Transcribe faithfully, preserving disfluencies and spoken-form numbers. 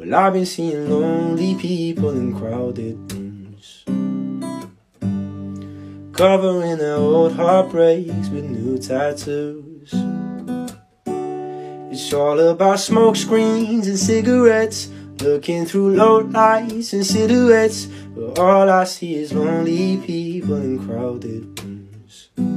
Well, I've been seeing lonely people in crowded rooms, covering their old heartbreaks with new tattoos. It's all about smoke screens and cigarettes, looking through low lights and silhouettes, but all I see is lonely people in crowded rooms.